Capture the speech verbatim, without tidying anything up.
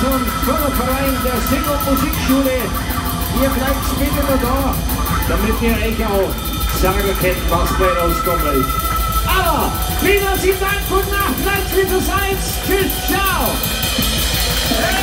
und Förderverein der Sing- und Musikschule. Ihr bleibt bitte nur da, damit ihr euch auch sagen könnt, was bei rauskommen ist. Aber vielen herzlichen Dank, gute Nacht, bleibt wie du seid. Tschüss, ciao. Hey!